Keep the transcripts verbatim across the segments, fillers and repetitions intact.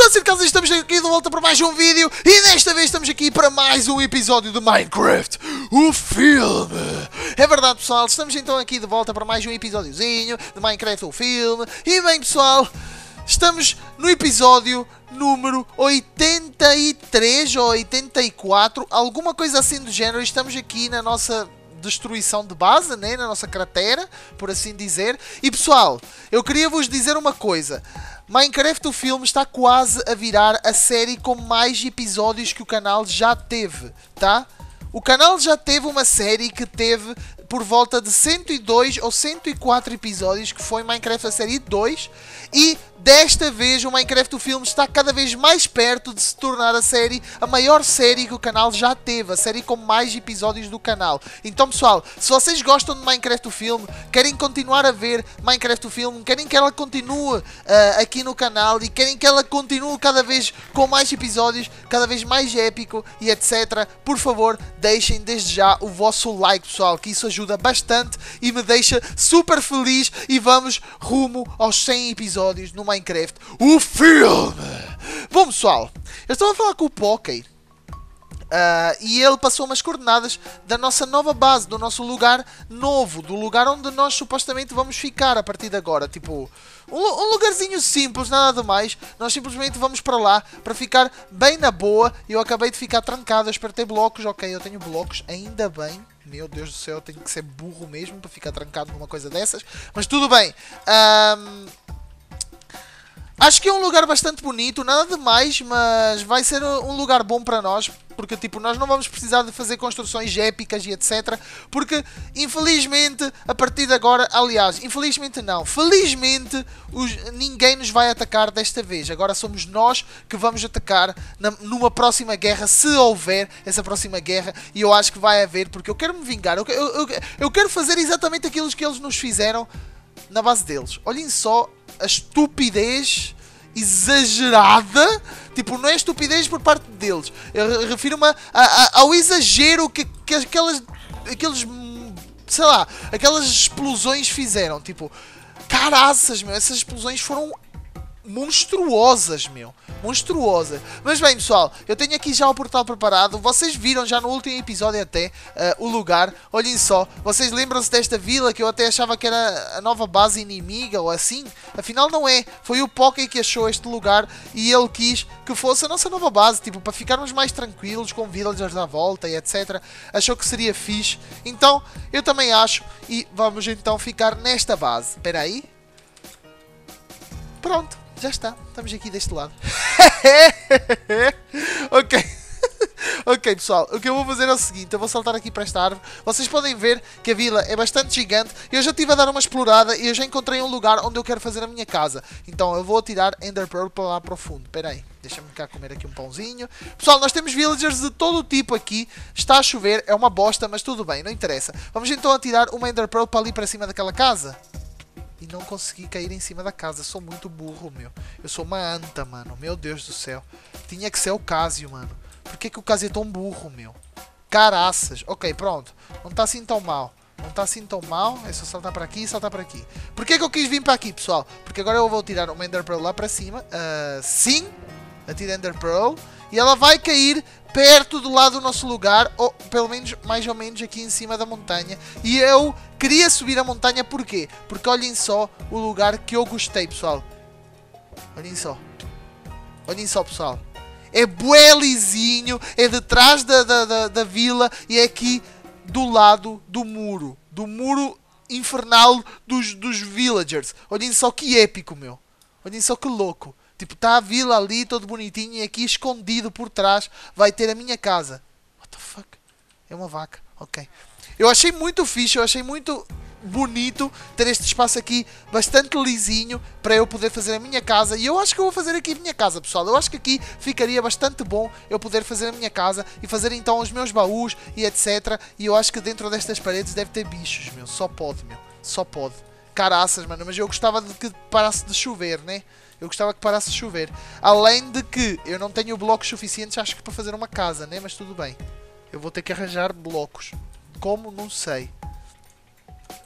Está a ser caso, estamos aqui de volta para mais um vídeo e desta vez estamos aqui para mais um episódio de Minecraft, o filme. É verdade, pessoal, estamos então aqui de volta para mais um episódiozinho de Minecraft, o filme. E bem, pessoal, estamos no episódio número oitenta e três ou oitenta e quatro, alguma coisa assim do género. Estamos aqui na nossa destruição de base, né? Na nossa cratera, por assim dizer. E pessoal, eu queria vos dizer uma coisa. Minecraft o filme está quase a virar a série com mais episódios que o canal já teve, tá? O canal já teve uma série que teve por volta de cento e dois ou cento e quatro episódios, que foi Minecraft a série dois, e desta vez o Minecraft o filme está cada vez mais perto de se tornar a série, a maior série que o canal já teve, a série com mais episódios do canal. Então pessoal, se vocês gostam de Minecraft o filme, querem continuar a ver Minecraft o filme, querem que ela continue uh, aqui no canal e querem que ela continue cada vez com mais episódios, cada vez mais épico e etcétera, por favor, deixem desde já o vosso like, pessoal, que isso ajuda bastante e me deixa super feliz. E vamos rumo aos cem episódios no Minecraft, o filme. Bom pessoal, eu estava a falar com o Poké uh, e ele passou umas coordenadas da nossa nova base, do nosso lugar novo, do lugar onde nós supostamente vamos ficar a partir de agora. Tipo, um, um lugarzinho simples, nada de mais. Nós simplesmente vamos para lá para ficar bem na boa. Eu acabei de ficar trancado, eu espero ter blocos. Ok, eu tenho blocos, ainda bem. Meu Deus do céu, eu tenho que ser burro mesmo para ficar trancado numa coisa dessas. Mas tudo bem. Um... Acho que é um lugar bastante bonito, nada demais, mas vai ser um lugar bom para nós, porque tipo, nós não vamos precisar de fazer construções épicas e etcétera. Porque infelizmente, a partir de agora, aliás, infelizmente não, felizmente os, ninguém nos vai atacar desta vez. Agora somos nós que vamos atacar na, numa próxima guerra, se houver essa próxima guerra, e eu acho que vai haver, porque eu quero me vingar, eu, eu, eu, eu quero fazer exatamente aquilo que eles nos fizeram na base deles. Olhem só a estupidez exagerada, tipo, não é estupidez por parte deles, eu refiro-me ao exagero que, que aquelas, aqueles, sei lá, aquelas explosões fizeram. Tipo, caraças, meu, essas explosões foram monstruosas, meu, monstruosas. Mas bem, pessoal, eu tenho aqui já o portal preparado. Vocês viram já no último episódio até uh, o lugar. Olhem só, vocês lembram-se desta vila que eu até achava que era a nova base inimiga ou assim? Afinal não é, foi o Poké que achou este lugar e ele quis que fosse a nossa nova base, tipo, para ficarmos mais tranquilos com villagers à volta e etcétera. Achou que seria fixe, então eu também acho, e vamos então ficar nesta base. Espera aí. Pronto. Já está, estamos aqui deste lado. Ok. Ok, pessoal, o que eu vou fazer é o seguinte, eu vou saltar aqui para esta árvore. Vocês podem ver que a vila é bastante gigante. Eu já estive a dar uma explorada e eu já encontrei um lugar onde eu quero fazer a minha casa. Então eu vou tirar Ender Pearl para lá para o fundo. Espera aí, deixa-me cá comer aqui um pãozinho. Pessoal, nós temos villagers de todo o tipo aqui. Está a chover, é uma bosta, mas tudo bem, não interessa. Vamos então a tirar uma Ender Pearl para ali para cima daquela casa. E não consegui cair em cima da casa. Sou muito burro, meu. Eu sou uma anta, mano. Meu Deus do céu. Tinha que ser o Casio, mano. Por que que o Casio é tão burro, meu? Caraças. Ok, pronto. Não está assim tão mal. Não está assim tão mal. É só saltar para aqui e saltar para aqui. Por que que eu quis vir para aqui, pessoal? Porque agora eu vou tirar uma Ender Pearl lá para cima. Uh, sim. Atira Ender Pearl. E ela vai cair perto do lado do nosso lugar, ou pelo menos mais ou menos aqui em cima da montanha. E eu queria subir a montanha, porquê? Porque olhem só o lugar que eu gostei, pessoal. Olhem só. Olhem só, pessoal. É bué lisinho, é detrás da, da, da, da vila e é aqui do lado do muro. Do muro infernal dos, dos villagers. Olhem só que épico, meu. Olhem só que louco. Tipo, está a vila ali, todo bonitinho, e aqui escondido por trás vai ter a minha casa. What the fuck? É uma vaca. Ok. Eu achei muito fixe, eu achei muito bonito ter este espaço aqui bastante lisinho para eu poder fazer a minha casa. E eu acho que eu vou fazer aqui a minha casa, pessoal. Eu acho que aqui ficaria bastante bom eu poder fazer a minha casa e fazer então os meus baús e etcétera. E eu acho que dentro destas paredes deve ter bichos, meu. Só pode, meu. Só pode. Caraças, mano. Mas eu gostava de que parasse de chover, né? Eu gostava que parasse de chover. Além de que eu não tenho blocos suficientes, acho que para fazer uma casa, né? Mas tudo bem. Eu vou ter que arranjar blocos. Como? Não sei.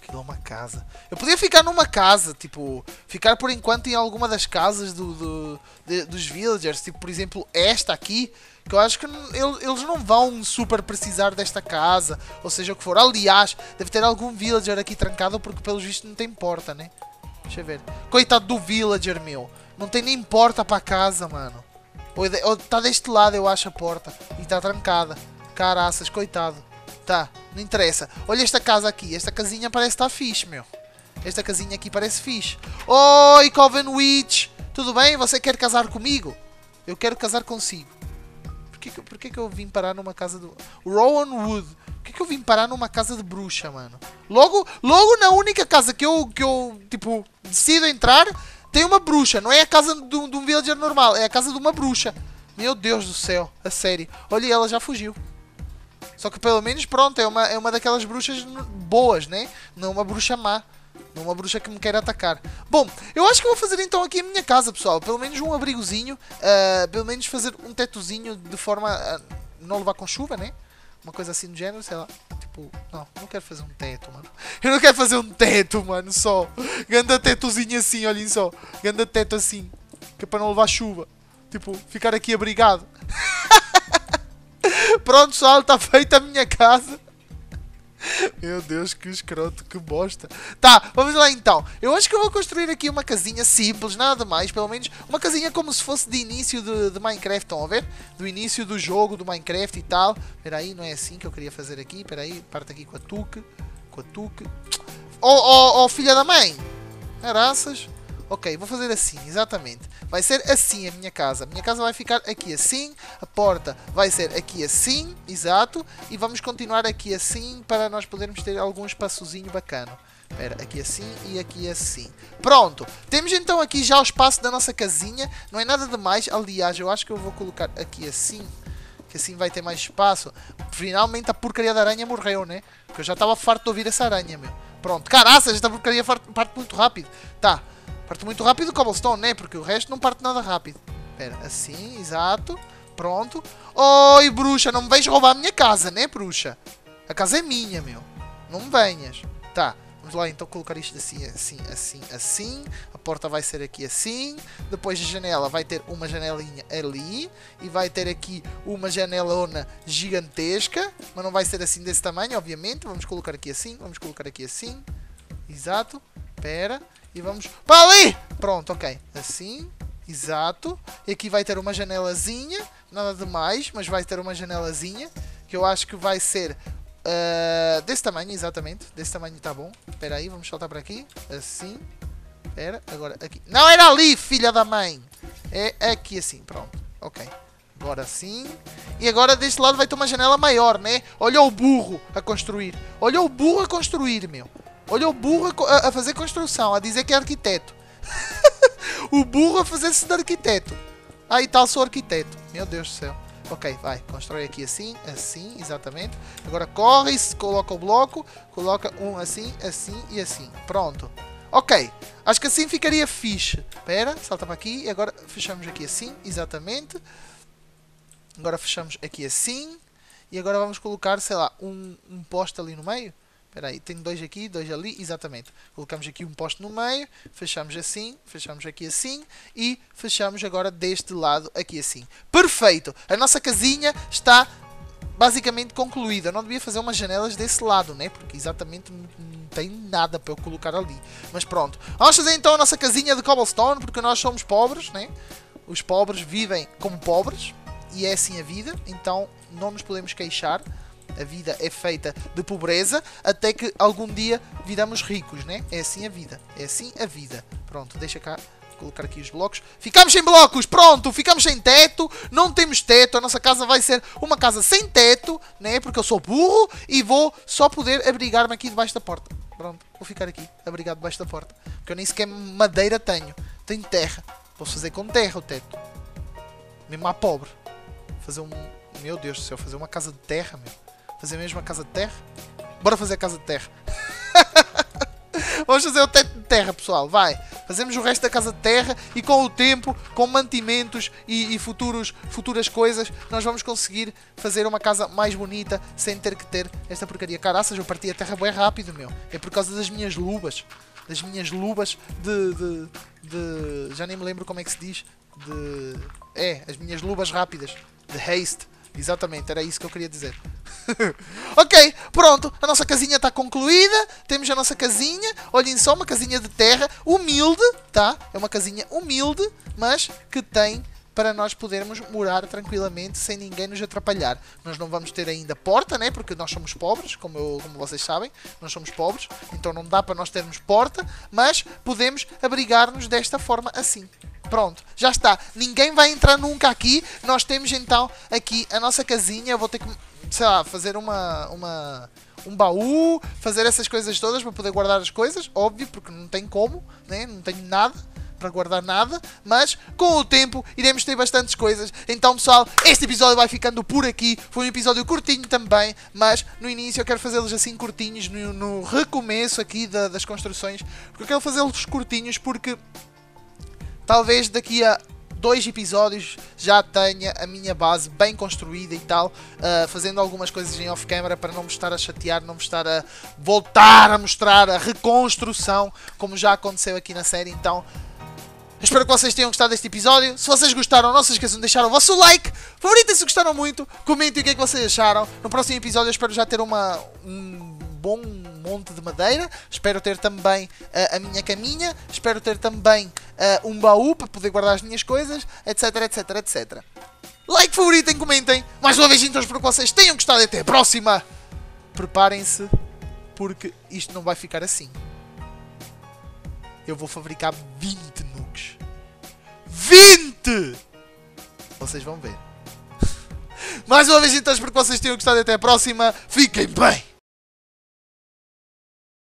Aquilo é uma casa. Eu podia ficar numa casa, tipo, ficar por enquanto em alguma das casas do, do, de, dos villagers. Tipo, por exemplo, esta aqui, que eu acho que eles não vão super precisar desta casa, ou seja o que for. Aliás, deve ter algum villager aqui trancado, porque pelos vistos não tem porta, né? Deixa eu ver. Coitado do villager, meu. Não tem nem porta para casa, mano. Ou está deste lado, eu acho, a porta. E está trancada. Caraças, coitado. Tá, não interessa. Olha esta casa aqui. Esta casinha parece estar fixe, meu. Esta casinha aqui parece fixe. Oi, Coven Witch. Tudo bem? Você quer casar comigo? Eu quero casar consigo. Porquê que, porquê que eu vim parar numa casa do... Rowan Wood. Porquê que eu vim parar numa casa de bruxa, mano? Logo, logo na única casa que eu, que eu tipo, decido entrar, tem uma bruxa. Não é a casa de um, de um villager normal. É a casa de uma bruxa. Meu Deus do céu. A sério. Olha, ela já fugiu. Só que pelo menos, pronto, é uma, é uma daquelas bruxas boas, né? Não uma bruxa má. Não uma bruxa que me quer atacar. Bom, eu acho que vou fazer então aqui a minha casa, pessoal. Pelo menos um abrigozinho. Uh, pelo menos fazer um tetozinho de forma a não levar com chuva, né? Uma coisa assim do género, sei lá. Tipo, não, não quero fazer um teto, mano. Eu não quero fazer um teto, mano, só. Ganda tetozinho assim, olhem só. Ganda teto assim. Que é para não levar chuva. Tipo, ficar aqui abrigado. Pronto, pessoal, está feita a minha casa. Meu Deus, que escroto, que bosta. Tá, vamos lá então. Eu acho que eu vou construir aqui uma casinha simples, nada mais, pelo menos uma casinha como se fosse de início de, de Minecraft, estão a ver? Do início do jogo, do Minecraft e tal. Espera aí, não é assim que eu queria fazer aqui. Espera aí, parte aqui com a tuque. Com a tuque. Oh, oh, oh, filha da mãe. Caraças. Ok, vou fazer assim, exatamente. Vai ser assim a minha casa. A minha casa vai ficar aqui assim. A porta vai ser aqui assim, exato. E vamos continuar aqui assim para nós podermos ter algum espaçozinho bacana. Espera, aqui assim e aqui assim. Pronto, temos então aqui já o espaço da nossa casinha. Não é nada demais. Aliás, eu acho que eu vou colocar aqui assim, que assim vai ter mais espaço. Finalmente a porcaria da aranha morreu, né? Porque eu já estava farto de ouvir essa aranha, meu. Pronto, caraças, esta porcaria parte muito rápido. Tá. Parte muito rápido o cobblestone, né? Porque o resto não parte nada rápido. Espera, assim, exato. Pronto. Oi, bruxa, não me vais roubar a minha casa, né, bruxa? A casa é minha, meu. Não me venhas. Tá, vamos lá então colocar isto assim, assim, assim, assim. A porta vai ser aqui assim. Depois a janela vai ter uma janelinha ali. E vai ter aqui uma janelona gigantesca. Mas não vai ser assim desse tamanho, obviamente. Vamos colocar aqui assim, vamos colocar aqui assim. Exato. Espera. E vamos para ali! Pronto, ok. Assim, exato. E aqui vai ter uma janelazinha. Nada demais, mas vai ter uma janelazinha. Que eu acho que vai ser uh, desse tamanho, exatamente. Desse tamanho está bom. Espera aí, vamos saltar para aqui. Assim. Espera, agora aqui. Não era ali, filha da mãe! É aqui assim, pronto. Ok. Agora sim. E agora deste lado vai ter uma janela maior, né? Olha o burro a construir. Olha o burro a construir, meu. Olha o burro a, a fazer construção, a dizer que é arquiteto. O burro a fazer-se de arquiteto. Aí tal, sou arquiteto. Meu Deus do céu. Ok, vai. Constrói aqui assim, assim, exatamente. Agora corre, coloca o bloco, coloca um assim, assim e assim. Pronto. Ok. Acho que assim ficaria fixe. Espera, salta para aqui e agora fechamos aqui assim, exatamente. Agora fechamos aqui assim. E agora vamos colocar, sei lá, um, um poste ali no meio. Espera aí, tenho dois aqui, dois ali, exatamente. Colocamos aqui um poste no meio, fechamos assim, fechamos aqui assim e fechamos agora deste lado aqui assim. Perfeito! A nossa casinha está basicamente concluída. Eu não devia fazer umas janelas desse lado, né? Porque exatamente não tem nada para eu colocar ali. Mas pronto. Vamos fazer então a nossa casinha de cobblestone, porque nós somos pobres, né? Os pobres vivem como pobres e é assim a vida, então não nos podemos queixar. A vida é feita de pobreza até que algum dia viramos ricos, né? É assim a vida. É assim a vida. Pronto, deixa cá colocar aqui os blocos. Ficamos sem blocos, pronto, ficamos sem teto. Não temos teto, a nossa casa vai ser uma casa sem teto, né? Porque eu sou burro e vou só poder abrigar-me aqui debaixo da porta. Pronto, vou ficar aqui, abrigado debaixo da porta. Porque eu nem sequer madeira tenho. Tenho terra. Posso fazer com terra o teto. Mesmo à pobre. Fazer um... Meu Deus do céu, fazer uma casa de terra, meu. Fazer mesmo a casa de terra? Bora fazer a casa de terra. Vamos fazer o teto de terra, pessoal. Vai. fazemos o resto da casa de terra e com o tempo, com mantimentos e, e futuros, futuras coisas, nós vamos conseguir fazer uma casa mais bonita sem ter que ter esta porcaria. Caraças, eu parti a terra bem rápido, meu. É por causa das minhas luvas. Das minhas luvas de, de, de... Já nem me lembro como é que se diz. De... É, as minhas luvas rápidas. De haste. Exatamente, era isso que eu queria dizer. Ok, pronto. A nossa casinha está concluída. Temos a nossa casinha. Olhem só, uma casinha de terra. Humilde, tá? É uma casinha humilde, mas que tem... para nós podermos morar tranquilamente sem ninguém nos atrapalhar. Nós não vamos ter ainda porta, né? Porque nós somos pobres, como, eu, como vocês sabem. Nós somos pobres, então não dá para nós termos porta, mas podemos abrigar-nos desta forma assim. Pronto, já está. Ninguém vai entrar nunca aqui. Nós temos então aqui a nossa casinha. Eu vou ter que, sei lá, fazer uma... uma um baú, fazer essas coisas todas para poder guardar as coisas, óbvio, porque não tem como, né? Não tenho nada para guardar nada, mas com o tempo iremos ter bastantes coisas. Então, pessoal, este episódio vai ficando por aqui. Foi um episódio curtinho também, mas no início eu quero fazê-los assim curtinhos, no, no recomeço aqui da, das construções, porque eu quero fazê-los curtinhos porque talvez daqui a dois episódios já tenha a minha base bem construída e tal, uh, fazendo algumas coisas em off-camera para não me estar a chatear, não me estar a voltar a mostrar a reconstrução, como já aconteceu aqui na série. Então, espero que vocês tenham gostado deste episódio. Se vocês gostaram, não se esqueçam de deixar o vosso like. Favoritem se gostaram muito. Comentem o que é que vocês acharam. No próximo episódio eu espero já ter uma, um bom monte de madeira. Espero ter também uh, a minha caminha. Espero ter também uh, um baú para poder guardar as minhas coisas, etc, etc, etcétera. Like, favoritem, comentem. Mais uma vez, então, espero que vocês tenham gostado. Até a próxima. Preparem-se, porque isto não vai ficar assim. Eu vou fabricar vinte nukes. vinte! Vocês vão ver. Mais uma vez, então, espero que vocês tenham gostado. Até a próxima. Fiquem bem!